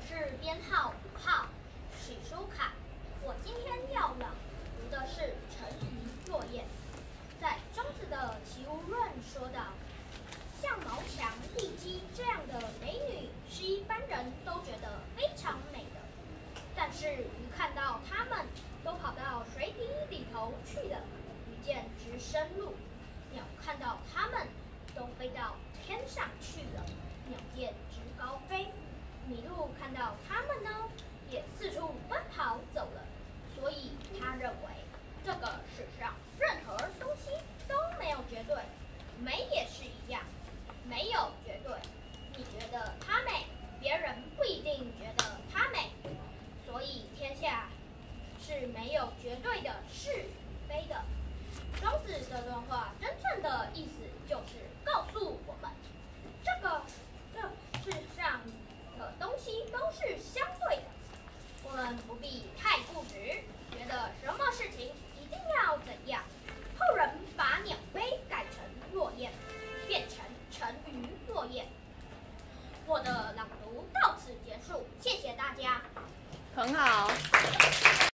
是编号5号许书凯，我今天要朗读的是成语落雁。在庄子的《齐物论》说道，像毛强、丽姬这样的美女，是一般人都觉得非常美的。但是鱼看到它们都跑到水底里头去了，鱼见直升陆；鸟看到它们都飞到天上去了，鸟见直高飞；麋鹿看到它们呢，也四处奔跑走了。所以他认为，这个世上任何东西都没有绝对，美也是一样，没有绝对。你觉得它美，别人不一定觉得它美。所以天下是没有绝对的是与非的。庄子这段话真正的意思就是告诉我们，这世上的东西都是相对的，我们不必太固执，觉得什么事情一定要怎样。后人把鸟飞改成落雁，变成成语落雁。我的朗读到此结束，谢谢大家。 很好。